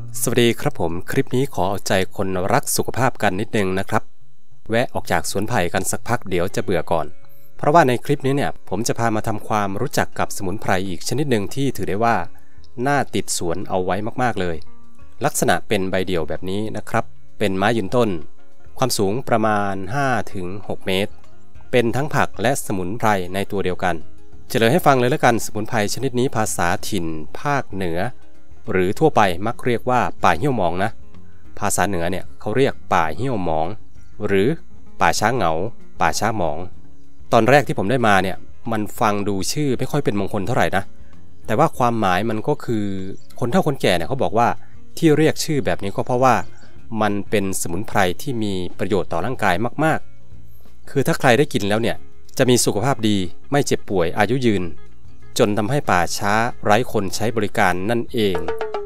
สวัสดีครับผมคลิปนี้ขอเอาใจคนรักสุขภาพกันนิดนึงนะครับแวะออกจากสวนไผ่กันสักพักเดี๋ยวจะเบื่อก่อนเพราะว่าในคลิปนี้เนี่ยผมจะพามาทำความรู้จักกับสมุนไพรอีกชนิดหนึ่งที่ถือได้ว่าน่าติดสวนเอาไว้มากๆเลยลักษณะเป็นใบเดี่ยวแบบนี้นะครับเป็นไม้ยืนต้นความสูงประมาณ 5-6 เมตรเป็นทั้งผักและสมุนไพรในตัวเดียวกันเฉลยให้ฟังเลยแล้วกันสมุนไพรชนิดนี้ภาษาถิ่นภาคเหนือหรือทั่วไปมักเรียกว่าป่าเหี้ยวหมองนะภาษาเหนือเนี่ยเขาเรียกป่าเหี้ยวหมองหรือป่าช้าเหงาป่าช้าหมองตอนแรกที่ผมได้มาเนี่ยมันฟังดูชื่อไม่ค่อยเป็นมงคลเท่าไหร่นะแต่ว่าความหมายมันก็คือคนเฒ่าคนแก่เนี่ยเขาบอกว่าที่เรียกชื่อแบบนี้ก็เพราะว่ามันเป็นสมุนไพรที่มีประโยชน์ต่อร่างกายมากๆคือถ้าใครได้กินแล้วเนี่ยจะมีสุขภาพดีไม่เจ็บป่วยอายุยืนจนทำให้ป่าช้าไร้คนใช้บริการนั่นเอง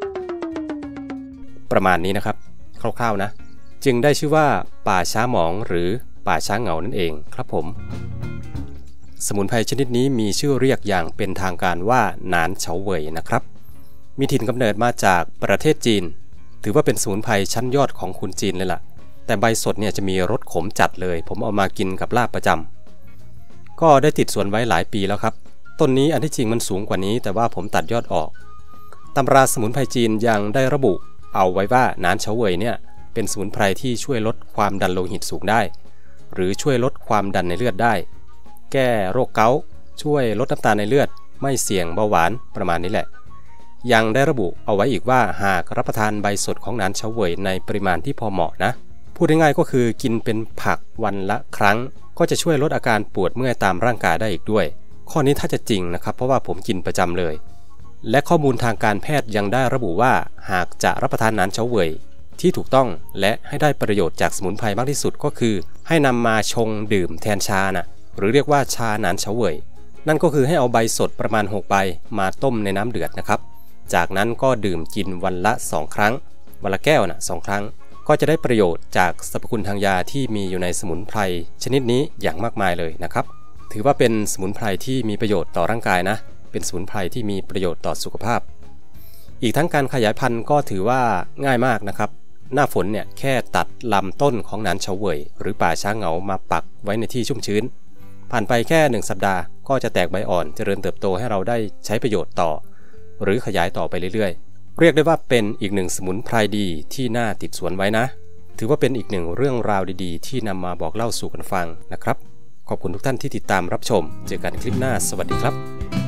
ประมาณนี้นะครับคร่าวๆนะจึงได้ชื่อว่าป่าช้าหมองหรือป่าช้าเหงานั่นเองครับผมสมุนไพรชนิดนี้มีชื่อเรียกอย่างเป็นทางการว่าหนานเฉาเหวยนะครับมีถิ่นกำเนิดมาจากประเทศจีนถือว่าเป็นสมุนไพรชั้นยอดของคนจีนเลยล่ะแต่ใบสดเนี่ยจะมีรสขมจัดเลยผมเอามากินกับลาบประจำก็ได้ติดสวนไว้หลายปีแล้วครับต้นนี้อันที่จริงมันสูงกว่านี้แต่ว่าผมตัดยอดออกตำราสมุนไพรจีนยังได้ระบุเอาไว้ว่าหนานเฉาเหวยเนี่ยเป็นสมุนไพรที่ช่วยลดความดันโลหิตสูงได้หรือช่วยลดความดันในเลือดได้แก้โรคเกาต์ช่วยลดน้ำตาลในเลือดไม่เสี่ยงเบาหวานประมาณนี้แหละยังได้ระบุเอาไว้อีกว่าหากรับประทานใบสดของหนานเฉาเหวยในปริมาณที่พอเหมาะนะพูดง่ายๆก็คือกินเป็นผักวันละครั้งก็จะช่วยลดอาการปวดเมื่อยตามร่างกายได้อีกด้วยข้อนี้ถ้าจะจริงนะครับเพราะว่าผมกินประจำเลยและข้อมูลทางการแพทย์ยังได้ระบุว่าหากจะรับประทานหนานเฉาเหวยที่ถูกต้องและให้ได้ประโยชน์จากสมุนไพรมากที่สุดก็คือให้นำมาชงดื่มแทนชานะหรือเรียกว่าชาหนานเฉาเหวยนั่นก็คือให้เอาใบสดประมาณ6 ใบมาต้มในน้ำเดือดนะครับจากนั้นก็ดื่มกินวันละ2 ครั้งวันละแก้วนะ2 ครั้งก็จะได้ประโยชน์จากสรรพคุณทางยาที่มีอยู่ในสมุนไพรชนิดนี้อย่างมากมายเลยนะครับถือว่าเป็นสมุนไพรที่มีประโยชน์ต่อร่างกายนะเป็นสมุนไพรที่มีประโยชน์ต่อสุขภาพอีกทั้งการขยายพันธุ์ก็ถือว่าง่ายมากนะครับหน้าฝนเนี่ยแค่ตัดลำต้นของหนานเฉาเหวยหรือป่าช้าเหงามาปักไว้ในที่ชุ่มชื้นผ่านไปแค่1 สัปดาห์ก็จะแตกใบอ่อนเจริญเติบโตให้เราได้ใช้ประโยชน์ต่อหรือขยายต่อไปเรื่อยๆเรียกได้ว่าเป็นอีกหนึ่งสมุนไพรดีที่น่าติดสวนไว้นะถือว่าเป็นอีกหนึ่งเรื่องราวดีๆที่นำมาบอกเล่าสู่กันฟังนะครับขอบคุณทุกท่านที่ติดตามรับชมเจอกันคลิปหน้าสวัสดีครับ